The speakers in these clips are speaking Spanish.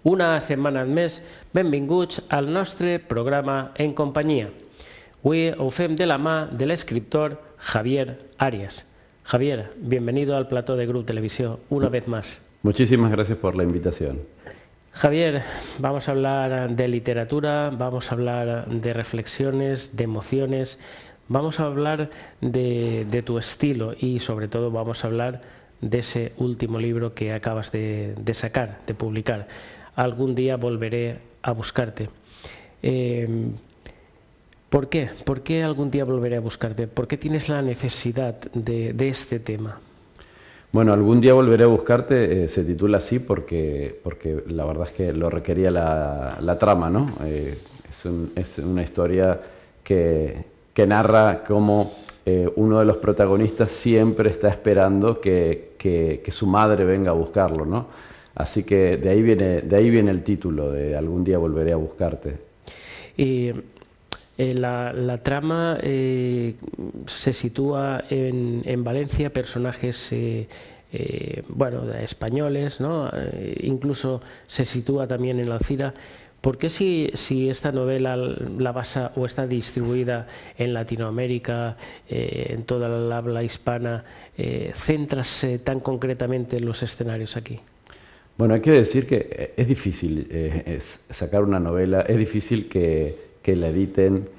Una setmana més, benvinguts al nostre programa En Companyia. Avui ho fem de la mà de l'escriptor Javier Arias. Javier, bienvenido al plató de Grup Televisión una vez más. Muchísimas gracias por la invitación. Javier, vamos a hablar de literatura, vamos a hablar de reflexiones, de emociones, vamos a hablar de tu estilo y sobre todo vamos a hablar de ese último libro que acabas de sacar, de publicar. Algún día volveré a buscarte. ¿Por qué? ¿Por qué algún día volveré a buscarte? ¿Por qué tienes la necesidad de este tema? Bueno, algún día volveré a buscarte, se titula así porque la verdad es que lo requería la trama, ¿no? Es una historia que narra cómo uno de los protagonistas siempre está esperando que su madre venga a buscarlo, ¿no? Así que de ahí viene el título, de Algún día volveré a buscarte. Y la trama se sitúa en Valencia, personajes bueno, españoles, ¿no? Incluso se sitúa también en Alcira. ¿Por qué si esta novela la basa o está distribuida en Latinoamérica, en toda la habla hispana, centras tan concretamente en los escenarios aquí? Bueno, hay que decir que es difícil sacar una novela, es difícil que la editen,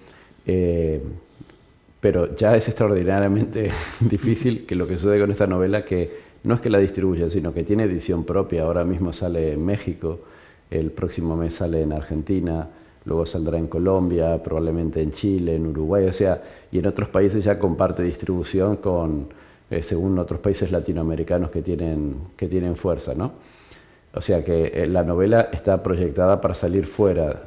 pero ya es extraordinariamente difícil que lo que sucede con esta novela, que no es que la distribuya, sino que tiene edición propia. Ahora mismo sale en México, el próximo mes sale en Argentina, luego saldrá en Colombia, probablemente en Chile, en Uruguay, o sea, y en otros países ya comparte distribución con, según otros países latinoamericanos que tienen fuerza, ¿no? O sea que la novela está proyectada para salir fuera,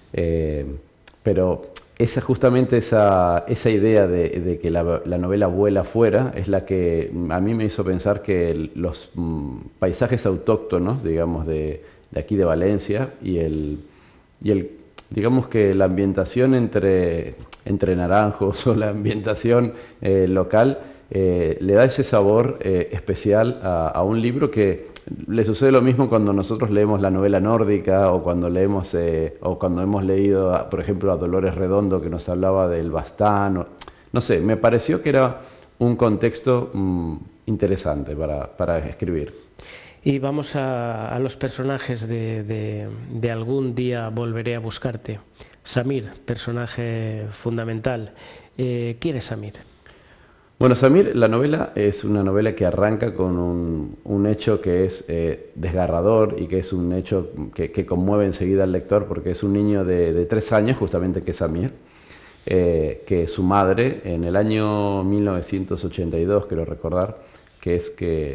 pero justamente esa idea de que la novela vuela fuera es la que a mí me hizo pensar que los paisajes autóctonos, digamos, de aquí de Valencia digamos que la ambientación entre naranjos o la ambientación local le da ese sabor especial a un libro que le sucede lo mismo cuando nosotros leemos la novela nórdica o cuando leemos o cuando hemos leído, por ejemplo, a Dolores Redondo, que nos hablaba del Bastán. No sé, me pareció que era un contexto interesante para escribir. Y vamos a los personajes de Algún día volveré a buscarte. Samir, personaje fundamental. ¿Quién es Samir? Bueno, Samir, la novela es una novela que arranca con un hecho que es desgarrador y que es un hecho que conmueve enseguida al lector, porque es un niño de 3 años, justamente, que es Samir, que su madre, en el año 1982, quiero recordar, que es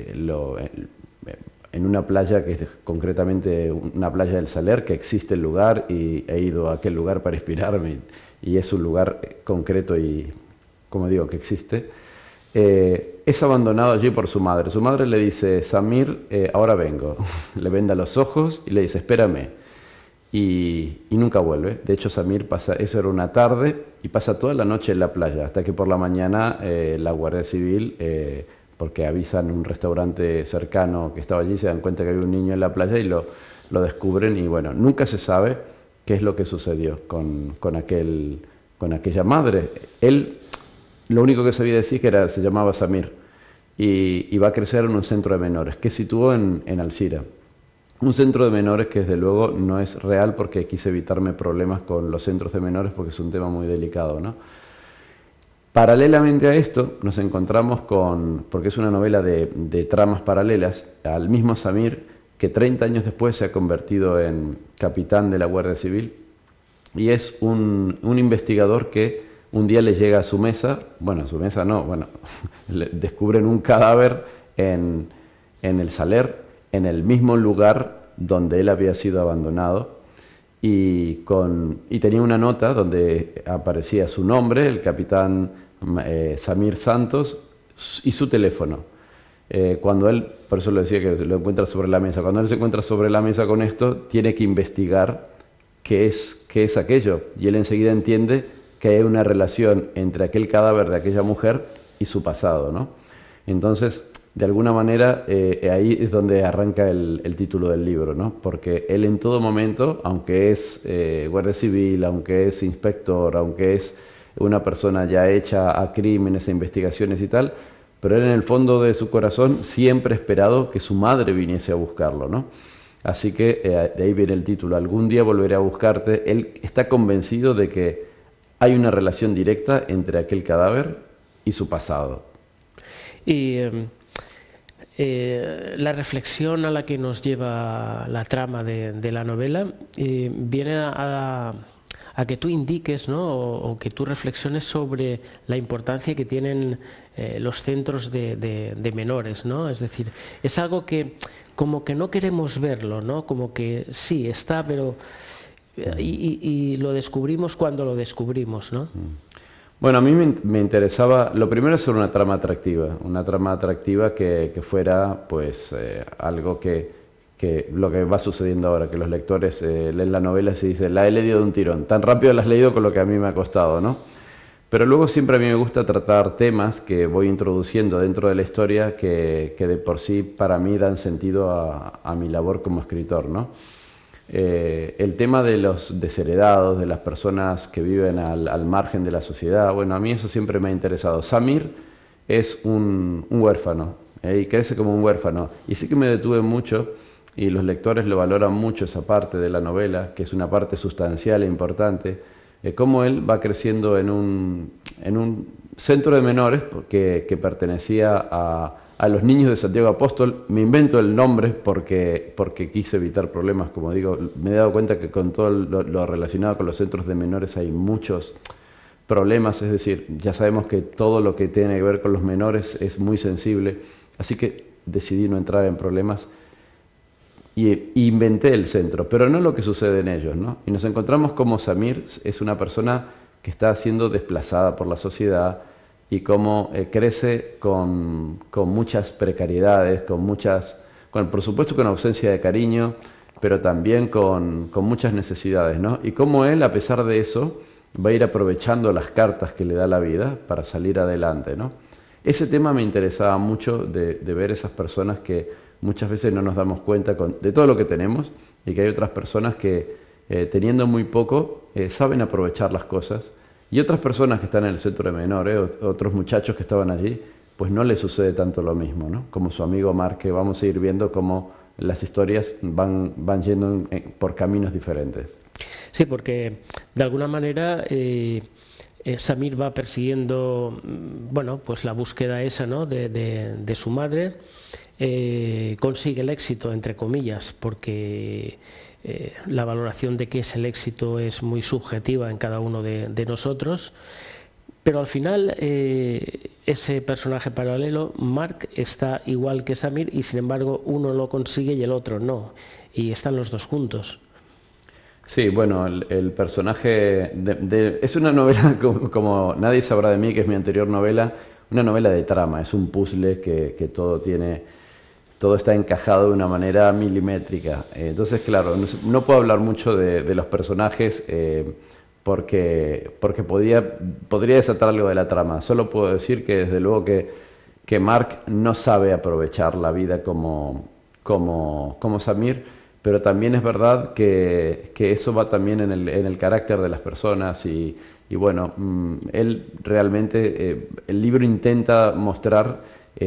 en una playa, que es concretamente una playa del Saler, que existe el lugar, y he ido a aquel lugar para inspirarme, y es un lugar concreto y, como digo, que existe. Es abandonado allí por su madre. Su madre le dice: Samir, ahora vengo. Le venda los ojos y le dice: espérame. Y nunca vuelve. De hecho, Samir pasa, eso era una tarde, y pasa toda la noche en la playa, hasta que por la mañana la Guardia Civil, porque avisan un restaurante cercano que estaba allí, se dan cuenta que había un niño en la playa y lo descubren. Y bueno, nunca se sabe qué es lo que sucedió con aquella madre. Él, lo único que sabía decir que se llamaba Samir, y va a crecer en un centro de menores que situó en Alcira. Un centro de menores que desde luego no es real, porque quise evitarme problemas con los centros de menores porque es un tema muy delicado, ¿no? Paralelamente a esto nos encontramos porque es una novela de tramas paralelas, al mismo Samir, que 30 años después se ha convertido en capitán de la Guardia Civil, y es un investigador que un día le llega a su mesa, bueno, a su mesa no, bueno, descubren un cadáver en el Saler, en el mismo lugar donde él había sido abandonado, y tenía una nota donde aparecía su nombre, el capitán Samir Santos, y su teléfono. Cuando él, por eso le decía que lo encuentra sobre la mesa, cuando él se encuentra sobre la mesa con esto, tiene que investigar qué es aquello, y él enseguida entiende que hay una relación entre aquel cadáver de aquella mujer y su pasado, ¿no? Entonces, de alguna manera ahí es donde arranca el título del libro, ¿no? Porque él en todo momento, aunque es guardia civil, aunque es inspector, aunque es una persona ya hecha a crímenes, a investigaciones y tal, pero él en el fondo de su corazón siempre ha esperado que su madre viniese a buscarlo, ¿no? Así que de ahí viene el título, algún día volveré a buscarte. Él está convencido de que hay una relación directa entre aquel cadáver y su pasado. Y la reflexión a la que nos lleva la trama de la novela viene a que tú indiques, ¿no? o que tú reflexiones sobre la importancia que tienen los centros de menores, ¿no? Es decir, es algo que como que no queremos verlo, ¿no? Como que sí, está, pero... Y lo descubrimos cuando lo descubrimos, ¿no? Bueno, a mí me interesaba, lo primero es una trama atractiva que fuera pues algo que lo que va sucediendo ahora, que los lectores leen la novela y se dicen, la he leído de un tirón, tan rápido la has leído con lo que a mí me ha costado, ¿no? Pero luego siempre a mí me gusta tratar temas que voy introduciendo dentro de la historia que de por sí para mí dan sentido a mi labor como escritor, ¿no? El tema de los desheredados, de las personas que viven al margen de la sociedad, bueno, a mí eso siempre me ha interesado. Samir es un huérfano y crece como un huérfano. Y sí que me detuve mucho, y los lectores lo valoran mucho esa parte de la novela, que es una parte sustancial e importante, cómo él va creciendo en un centro de menores que pertenecía a los niños de Santiago Apóstol. Me invento el nombre porque quise evitar problemas, como digo. Me he dado cuenta que con todo lo relacionado con los centros de menores hay muchos problemas, es decir, ya sabemos que todo lo que tiene que ver con los menores es muy sensible, así que decidí no entrar en problemas y inventé el centro, pero no lo que sucede en ellos, ¿no? Y nos encontramos como Samir es una persona que está siendo desplazada por la sociedad y cómo crece con muchas precariedades, por supuesto con ausencia de cariño, pero también con muchas necesidades, ¿no? Y cómo él, a pesar de eso, va a ir aprovechando las cartas que le da la vida para salir adelante, ¿no? Ese tema me interesaba mucho de ver esas personas que muchas veces no nos damos cuenta de todo lo que tenemos y que hay otras personas que teniendo muy poco saben aprovechar las cosas, y otras personas que están en el centro de menores, otros muchachos que estaban allí, pues no les sucede tanto lo mismo, ¿no? Como su amigo Mark, que vamos a ir viendo cómo las historias van yendo por caminos diferentes. Sí, porque de alguna manera Samir va persiguiendo, bueno, pues la búsqueda esa, ¿no? de su madre. Consigue el éxito, entre comillas, porque la valoración de qué es el éxito es muy subjetiva en cada uno de nosotros, pero al final ese personaje paralelo, Mark, está igual que Samir y sin embargo uno lo consigue y el otro no, y están los dos juntos. Sí, bueno, el personaje es una novela como Nadie sabrá de mí, que es mi anterior novela, una novela de trama, es un puzzle que todo está encajado de una manera milimétrica. Entonces, claro, no puedo hablar mucho de los personajes porque podría desatar algo de la trama. Solo puedo decir que desde luego que Mark no sabe aprovechar la vida como Samir, pero también es verdad que eso va también en el carácter de las personas y bueno, él realmente, el libro intenta mostrar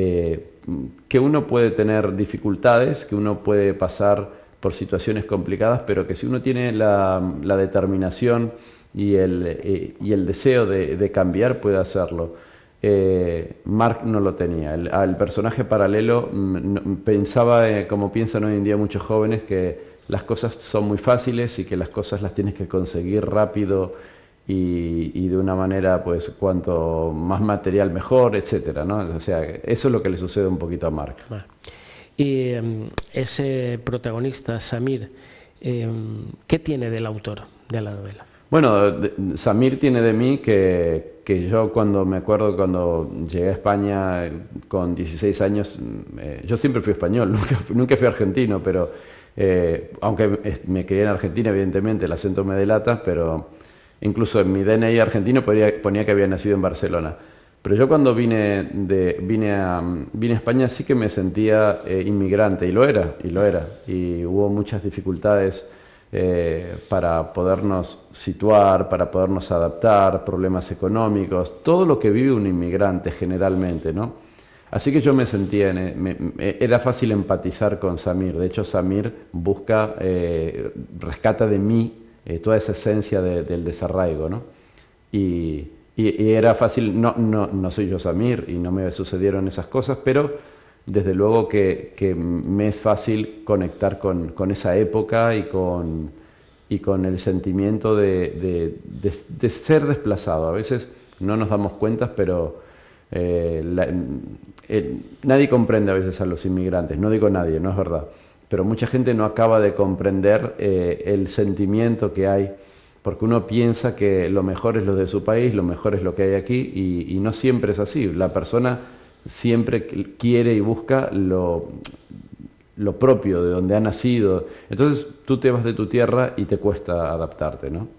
que uno puede tener dificultades, que uno puede pasar por situaciones complicadas, pero que si uno tiene la determinación y el deseo de cambiar, puede hacerlo. Mark no lo tenía. El personaje paralelo pensaba, como piensan hoy en día muchos jóvenes, que las cosas son muy fáciles y que las cosas las tienes que conseguir rápido y de una manera, pues, cuanto más material mejor, etcétera, ¿no? O sea, eso es lo que le sucede un poquito a Mark. Y ese protagonista, Samir, ¿qué tiene del autor de la novela? Bueno, Samir tiene de mí que yo me acuerdo cuando llegué a España con 16 años, yo siempre fui español, nunca fui argentino, pero aunque me crié en Argentina, evidentemente el acento me delata, pero incluso en mi DNI argentino ponía que había nacido en Barcelona. Pero yo cuando vine a España sí que me sentía inmigrante, y lo era, y lo era. Y hubo muchas dificultades para podernos situar, para podernos adaptar, problemas económicos, todo lo que vive un inmigrante generalmente, ¿no? Así que yo me sentía, era fácil empatizar con Samir. De hecho, Samir busca, rescata de mí toda esa esencia del desarraigo, ¿no? Y era fácil, no soy yo Samir y no me sucedieron esas cosas, pero desde luego que me es fácil conectar con esa época y con el sentimiento de ser desplazado. A veces no nos damos cuenta, pero nadie comprende a veces a los inmigrantes. No digo nadie, no es verdad. Pero mucha gente no acaba de comprender el sentimiento que hay, porque uno piensa que lo mejor es lo de su país, lo mejor es lo que hay aquí, y no siempre es así. La persona siempre quiere y busca lo propio, de donde ha nacido. Entonces tú te vas de tu tierra y te cuesta adaptarte, ¿no?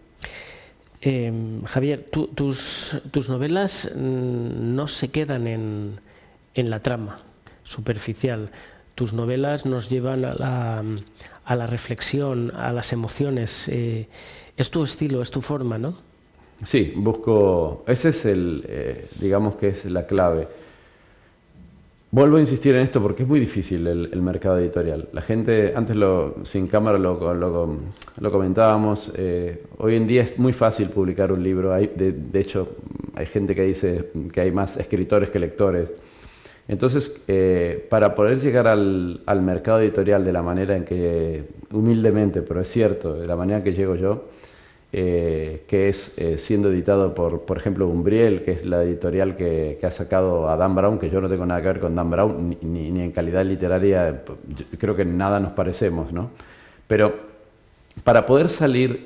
Javier, tus novelas no se quedan en la trama superficial. Tus novelas nos llevan a la reflexión, a las emociones. Es tu estilo, es tu forma, ¿no? Sí, busco, ese es digamos que es la clave. Vuelvo a insistir en esto porque es muy difícil el mercado editorial. La gente, antes sin cámara lo comentábamos, hoy en día es muy fácil publicar un libro. De hecho, hay gente que dice que hay más escritores que lectores. Entonces, para poder llegar al mercado editorial de la manera en que, humildemente, pero es cierto, de la manera que llego yo, que es siendo editado por ejemplo, Umbriel, que es la editorial que ha sacado a Dan Brown, que yo no tengo nada que ver con Dan Brown, ni en calidad literaria, creo que en nada nos parecemos, ¿no? Pero para poder salir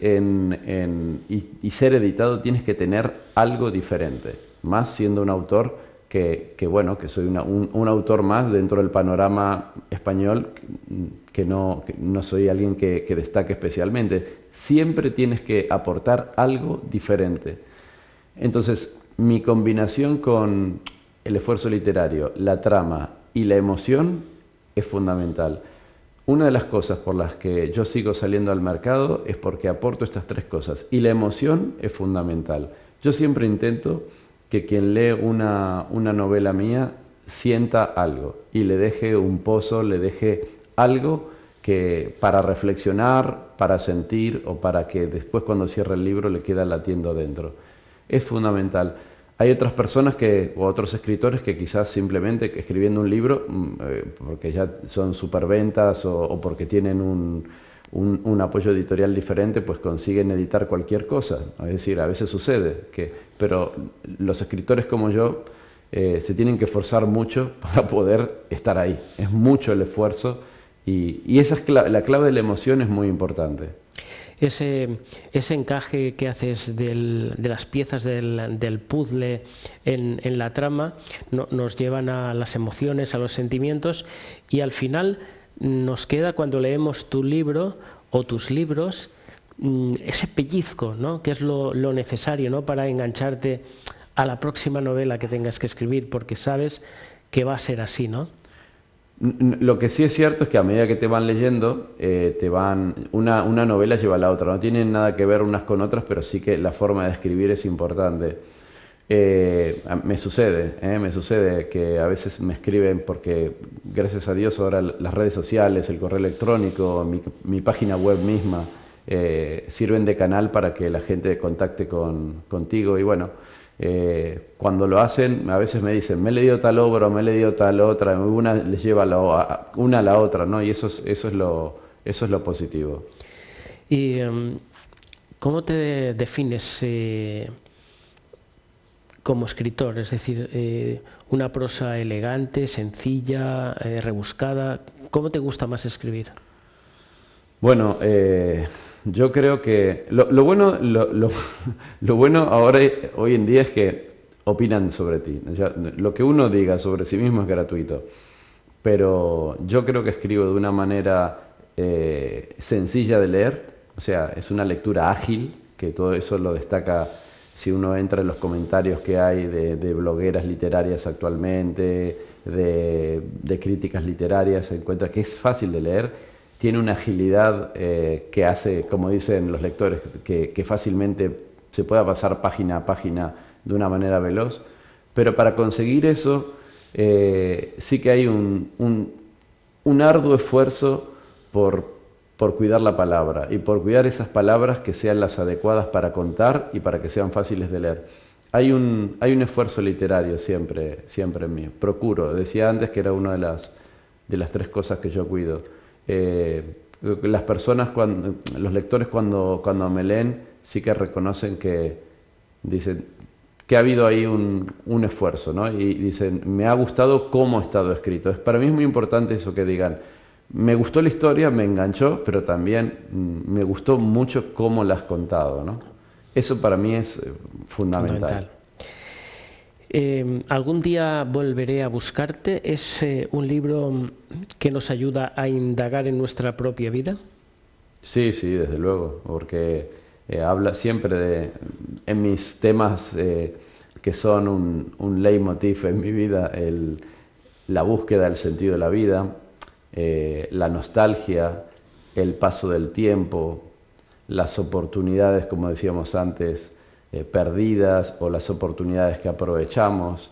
y ser editado tienes que tener algo diferente, más siendo un autor bueno, que soy un autor más dentro del panorama español, que no soy alguien que destaque especialmente. Siempre tienes que aportar algo diferente. Entonces, mi combinación con el esfuerzo literario, la trama y la emoción es fundamental. Una de las cosas por las que yo sigo saliendo al mercado es porque aporto estas tres cosas, y la emoción es fundamental. Yo siempre intento que quien lee una novela mía sienta algo y le deje un pozo, le deje algo para reflexionar, para sentir, o para que después cuando cierre el libro le queda latiendo dentro. Es fundamental. Hay otras personas o otros escritores que quizás simplemente escribiendo un libro, porque ya son superventas o porque tienen un apoyo editorial diferente, pues consiguen editar cualquier cosa. Es decir, a veces sucede, pero los escritores como yo se tienen que esforzar mucho para poder estar ahí. Es mucho el esfuerzo. Y esa es la clave de la emoción, es muy importante. Ese encaje que haces de las piezas del puzzle en la trama nos llevan a las emociones, a los sentimientos, y al final nos queda, cuando leemos tu libro o tus libros, ese pellizco, ¿no? Que es lo necesario, ¿no? Para engancharte a la próxima novela que tengas que escribir, porque sabes que va a ser así, ¿no? Lo que sí es cierto es que a medida que te van leyendo, una novela lleva a la otra. No tienen nada que ver unas con otras, pero sí que la forma de escribir es importante. Me sucede que a veces me escriben porque, gracias a Dios, ahora las redes sociales, el correo electrónico, mi página web misma, sirven de canal para que la gente contacte contigo. Y bueno, cuando lo hacen, a veces me dicen, me he leído tal obra, me he leído tal otra, una les lleva una a la otra, ¿no? Y eso es lo positivo. ¿Y cómo te defines como escritor? Es decir, una prosa elegante, sencilla, rebuscada. ¿Cómo te gusta más escribir? Bueno, yo creo que lo bueno ahora, hoy en día, es que opinan sobre ti. Lo que uno diga sobre sí mismo es gratuito, pero yo creo que escribo de una manera sencilla de leer, o sea, es una lectura ágil, que todo eso lo destaca si uno entra en los comentarios que hay de blogueras literarias actualmente, de críticas literarias, se encuentra que es fácil de leer, tiene una agilidad que hace, como dicen los lectores, que fácilmente se pueda pasar página a página de una manera veloz, pero para conseguir eso sí que hay un arduo esfuerzo por cuidar la palabra y por cuidar esas palabras que sean las adecuadas para contar y para que sean fáciles de leer. Hay un esfuerzo literario siempre en mí. Procuro, decía antes que era una de las 3 cosas que yo cuido. Las personas, los lectores cuando me leen, sí que reconocen que dicen que ha habido ahí un esfuerzo, ¿no? Y dicen, me ha gustado cómo ha estado escrito. Para mí es muy importante eso que digan. Me gustó la historia, me enganchó, pero también me gustó mucho cómo la has contado, ¿no? Eso para mí es fundamental. ¿Algún día volveré a buscarte? ¿Es un libro que nos ayuda a indagar en nuestra propia vida? Sí, desde luego, porque habla siempre en mis temas que son un leitmotiv en mi vida, la búsqueda del sentido de la vida, la nostalgia, el paso del tiempo, las oportunidades, como decíamos antes, perdidas o las oportunidades que aprovechamos.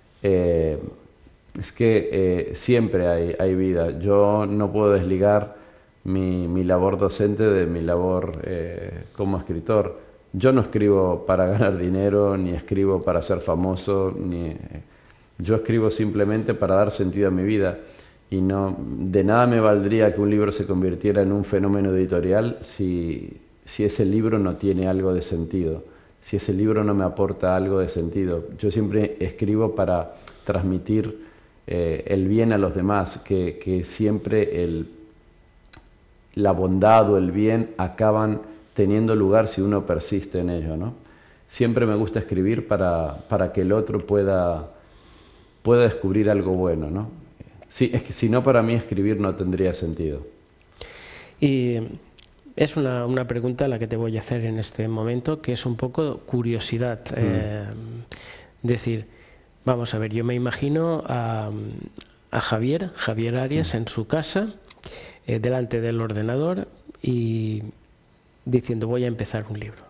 Es que siempre hay vida. Yo no puedo desligar mi labor docente de mi labor como escritor. Yo no escribo para ganar dinero, ni escribo para ser famoso, yo escribo simplemente para dar sentido a mi vida. Y no, de nada me valdría que un libro se convirtiera en un fenómeno editorial si ese libro no tiene algo de sentido, si ese libro no me aporta algo de sentido. Yo siempre escribo para transmitir el bien a los demás, que siempre la bondad o el bien acaban teniendo lugar si uno persiste en ello, ¿no? Siempre me gusta escribir para que el otro pueda descubrir algo bueno, ¿no? Sí, es que si no, para mí escribir no tendría sentido. Y es una pregunta la que te voy a hacer en este momento, que es un poco curiosidad. Decir, vamos a ver, yo me imagino a Javier Arias en su casa, delante del ordenador y diciendo, voy a empezar un libro.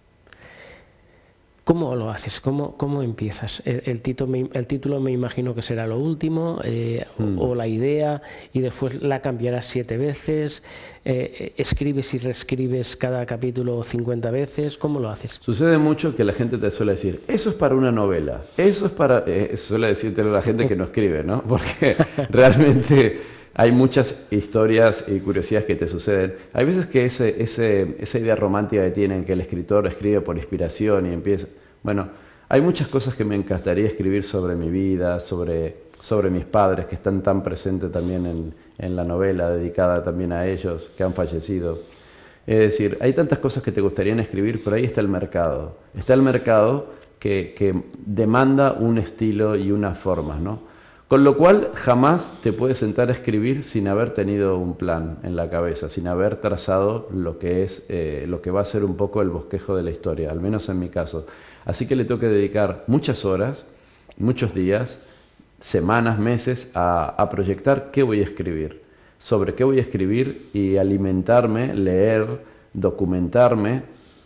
¿Cómo lo haces? ¿Cómo empiezas? El título me imagino que será lo último, o la idea, y después la cambiarás 7 veces. ¿Escribes y reescribes cada capítulo 50 veces? ¿Cómo lo haces? Sucede mucho que la gente te suele decir, eso es para una novela, eso es para... suele decirte la gente que no escribe, ¿no? Porque realmente hay muchas historias y curiosidades que te suceden. Hay veces que esa idea romántica que tienen, que el escritor escribe por inspiración y empieza... Bueno, hay muchas cosas que me encantaría escribir sobre mi vida, sobre mis padres, que están tan presentes también en la novela, dedicada también a ellos, que han fallecido. Es decir, hay tantas cosas que te gustaría escribir, pero ahí está el mercado. Está el mercado que demanda un estilo y unas formas, ¿no? Con lo cual jamás te puedes sentar a escribir sin haber tenido un plan en la cabeza, sin haber trazado lo que va a ser un poco el bosquejo de la historia, al menos en mi caso. Así que le tengo que dedicar muchas horas, muchos días, semanas, meses a proyectar qué voy a escribir, sobre qué voy a escribir y alimentarme, leer, documentarme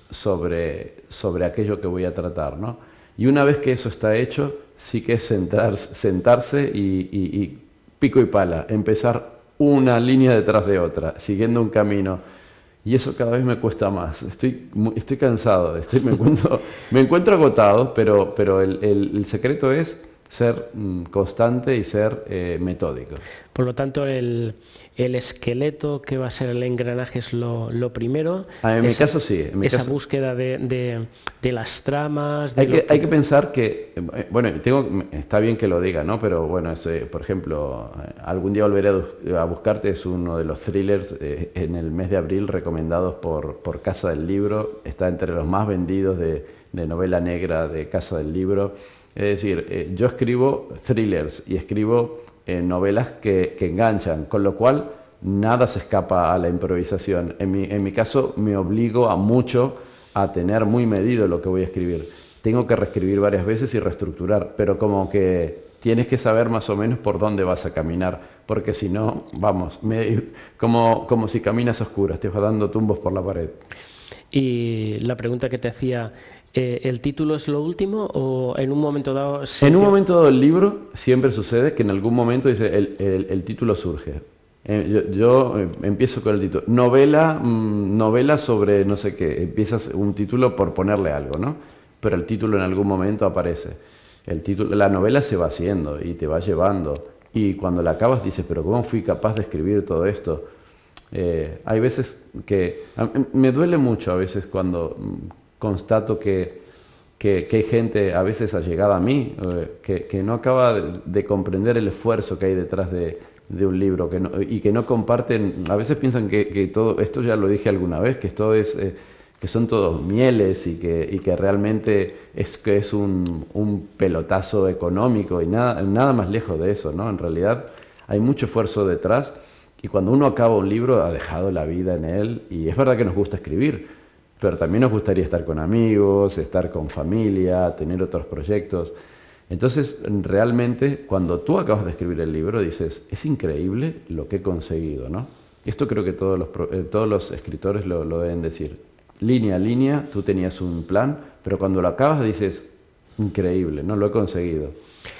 sobre aquello que voy a tratar, ¿no? Y una vez que eso está hecho, sí que es sentarse y pico y pala, empezar una línea detrás de otra, siguiendo un camino. Y eso cada vez me cuesta más. Estoy cansado, me encuentro agotado, pero el secreto es ser constante y ser metódico. Por lo tanto, el esqueleto que va a ser el engranaje es lo primero. En mi caso sí. Esa búsqueda de las tramas. Hay que pensar que, bueno, está bien que lo diga, ¿no? Pero bueno, por ejemplo, Algún día volveré a buscarte es uno de los thrillers en el mes de abril recomendados por Casa del Libro. Está entre los más vendidos de novela negra de Casa del Libro. Es decir, yo escribo thrillers y escribo novelas que enganchan, con lo cual nada se escapa a la improvisación. En mi caso me obligo a tener muy medido lo que voy a escribir. tengo que reescribir varias veces y reestructurar, pero como que tienes que saber más o menos por dónde vas a caminar, porque si no, vamos, como si caminas a oscuras, te vas dando tumbos por la pared. Y la pregunta que te hacía, ¿el título es lo último o en un momento dado se En un te... momento dado del libro siempre sucede que en algún momento dice el título surge. Yo empiezo con el título. Novela, novela sobre no sé qué. Empiezas un título por ponerle algo, ¿no? Pero el título en algún momento aparece. El título, la novela se va haciendo y te va llevando. Y cuando la acabas dices, pero ¿cómo fui capaz de escribir todo esto? Hay veces que... me duele mucho a veces cuando constato que hay gente a veces allegada a mí que no acaba de comprender el esfuerzo que hay detrás de un libro y que no comparten, a veces piensan que todo, esto ya lo dije alguna vez, que esto es, que son todos mieles y que realmente que es un pelotazo económico y nada más lejos de eso, ¿no? En realidad hay mucho esfuerzo detrás y cuando uno acaba un libro ha dejado la vida en él y es verdad que nos gusta escribir, pero también nos gustaría estar con amigos, estar con familia, tener otros proyectos. Entonces, realmente, cuando tú acabas de escribir el libro, dices, es increíble lo que he conseguido, ¿no? Esto creo que todos los escritores lo deben decir. Línea a línea, tú tenías un plan, pero cuando lo acabas dices, increíble, ¿no? Lo he conseguido.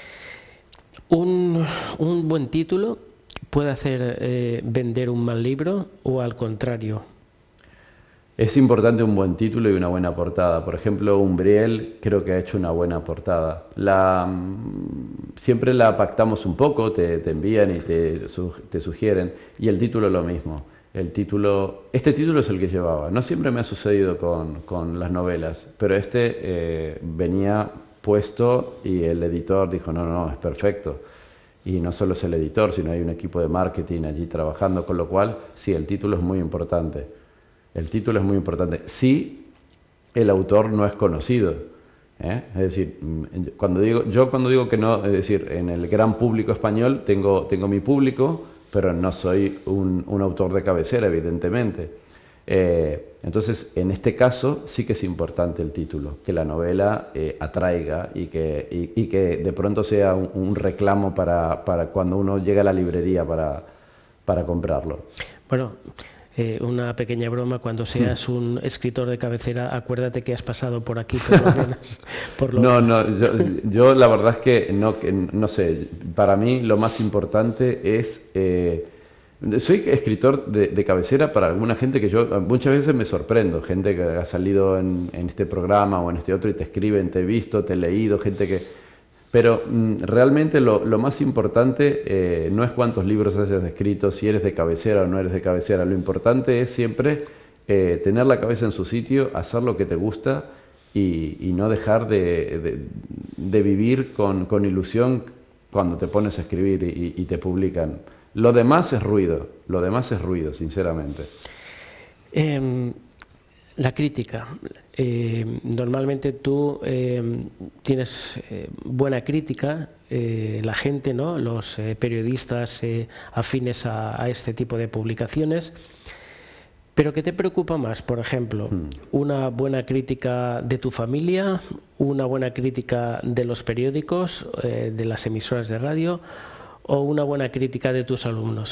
Un buen título puede hacer vender un mal libro o al contrario. Es importante un buen título y una buena portada. Por ejemplo, Umbriel creo que ha hecho una buena portada. Siempre la pactamos un poco, te envían y te sugieren. Y el título lo mismo. Este título es el que llevaba. No siempre me ha sucedido con las novelas, pero venía puesto y el editor dijo, no, es perfecto. Y no solo es el editor, sino hay un equipo de marketing allí trabajando, con lo cual, sí, el título es muy importante. El título es muy importante. Si el autor no es conocido, ¿eh? Es decir, cuando digo que no, es decir, en el gran público español tengo mi público, pero no soy un autor de cabecera, evidentemente. Entonces, en este caso sí que es importante el título, que la novela atraiga y que de pronto sea un reclamo para cuando uno llega a la librería para comprarlo. Bueno, una pequeña broma, cuando seas un escritor de cabecera, acuérdate que has pasado por aquí por lo menos. Yo la verdad es que no sé, para mí lo más importante es... soy escritor de cabecera para alguna gente que yo muchas veces me sorprendo, gente que ha salido en este programa o en este otro y te escriben, te he visto, te he leído, gente que... Pero realmente lo más importante no es cuántos libros hayas escrito, si eres de cabecera o no eres de cabecera. Lo importante es siempre tener la cabeza en su sitio, hacer lo que te gusta y no dejar de vivir con ilusión cuando te pones a escribir y te publican. Lo demás es ruido, sinceramente. La crítica. Normalmente tú tienes buena crítica, la gente, ¿no? Los periodistas afines a este tipo de publicaciones. ¿Pero qué te preocupa más? Por ejemplo, una buena crítica de tu familia, una buena crítica de los periódicos, de las emisoras de radio, o una buena crítica de tus alumnos.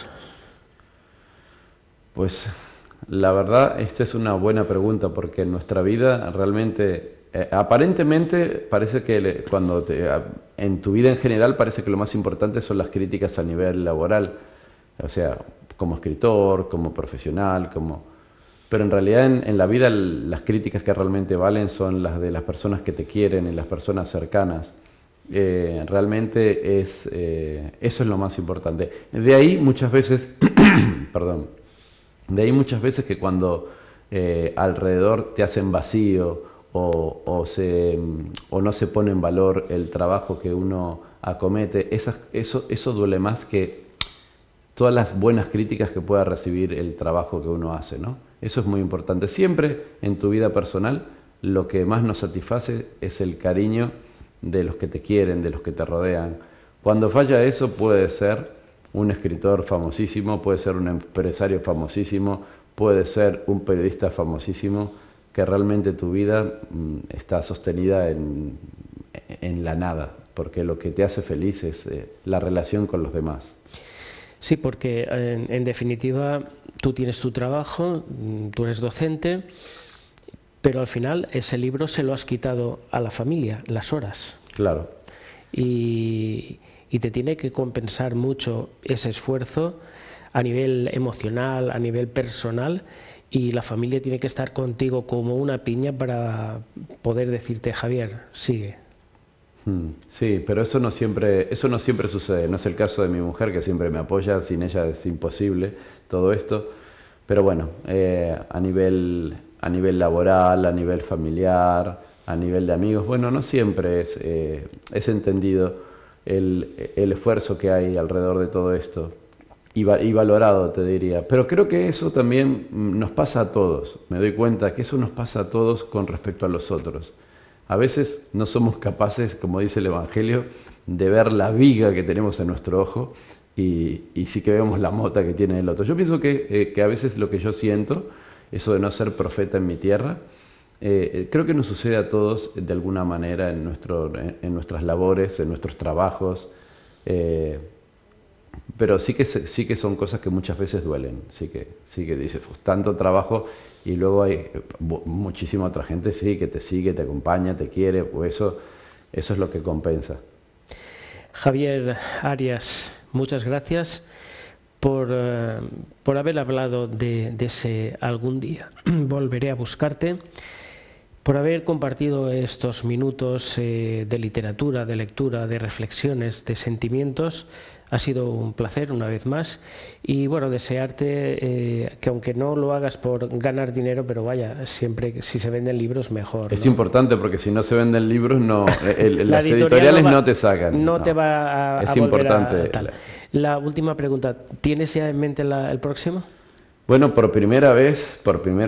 Pues la verdad, esta es una buena pregunta porque en nuestra vida realmente, aparentemente parece que en tu vida en general parece que lo más importante son las críticas a nivel laboral, o sea, como escritor, como profesional, pero en realidad en la vida las críticas que realmente valen son las de las personas que te quieren y las personas cercanas. Realmente eso es lo más importante. De ahí muchas veces, perdón, de ahí muchas veces que cuando alrededor te hacen vacío o no se pone en valor el trabajo que uno acomete, eso duele más que todas las buenas críticas que pueda recibir el trabajo que uno hace, ¿no? Eso es muy importante. Siempre en tu vida personal lo que más nos satisface es el cariño de los que te quieren, de los que te rodean. Cuando falla eso puede ser un escritor famosísimo, puede ser un empresario famosísimo, puede ser un periodista famosísimo. que realmente tu vida está sostenida en la nada, porque lo que te hace feliz es la relación con los demás. Sí, porque en definitiva tú tienes tu trabajo, tú eres docente, pero al final ese libro se lo has quitado a la familia, las horas. Claro. Y te tiene que compensar mucho ese esfuerzo a nivel emocional, a nivel personal, y la familia tiene que estar contigo como una piña para poder decirte: Javier, sigue. Sí, pero eso no siempre sucede. No es el caso de mi mujer, que siempre me apoya. Sin ella es imposible todo esto. Pero bueno, a nivel laboral, a nivel familiar, a nivel de amigos, bueno, no siempre es entendido el esfuerzo que hay alrededor de todo esto y valorado, te diría. Pero creo que eso también nos pasa a todos. Me doy cuenta que eso nos pasa a todos con respecto a los otros. A veces no somos capaces, como dice el Evangelio, de ver la viga que tenemos en nuestro ojo y sí que vemos la mota que tiene el otro. Yo pienso que a veces lo que yo siento, eso de no ser profeta en mi tierra, creo que nos sucede a todos de alguna manera en nuestras labores, en nuestros trabajos, pero sí que son cosas que muchas veces duelen. Sí que dices, pues, tanto trabajo y luego hay muchísima otra gente que te sigue, te acompaña, te quiere, pues eso es lo que compensa. Javier Arias, muchas gracias por haber hablado de ese algún día volveré a buscarte, por haber compartido estos minutos de literatura, de lectura, de reflexiones, de sentimientos. Ha sido un placer una vez más y bueno, desearte que aunque no lo hagas por ganar dinero, pero vaya, siempre si se venden libros mejor. Es ¿no? importante porque si no se venden libros, las editoriales no te sacan. No te va a es volver importante. a tal. La última pregunta, ¿tienes ya en mente el próximo? Bueno, por primera vez,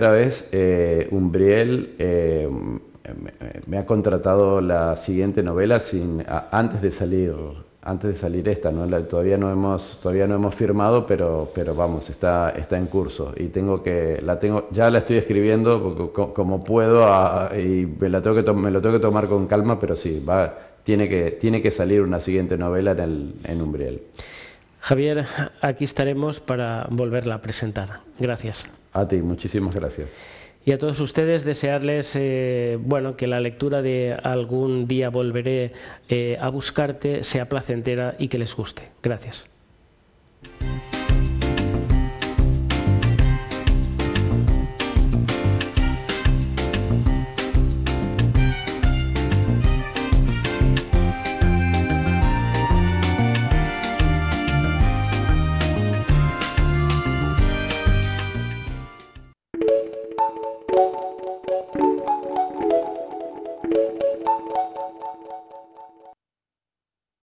Umbriel me ha contratado la siguiente novela antes de salir esta, ¿no? Todavía no hemos firmado, pero vamos, está en curso y ya la estoy escribiendo como puedo y me lo tengo que tomar con calma, pero sí, tiene que salir una siguiente novela en Umbriel. Javier, aquí estaremos para volverla a presentar. Gracias. A ti, muchísimas gracias. Y a todos ustedes desearles que la lectura de Algún día volveré a buscarte sea placentera y que les guste. Gracias.